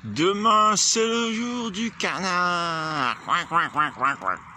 Demain, c'est le jour du canard. Coin, coin, coin, coin, coin.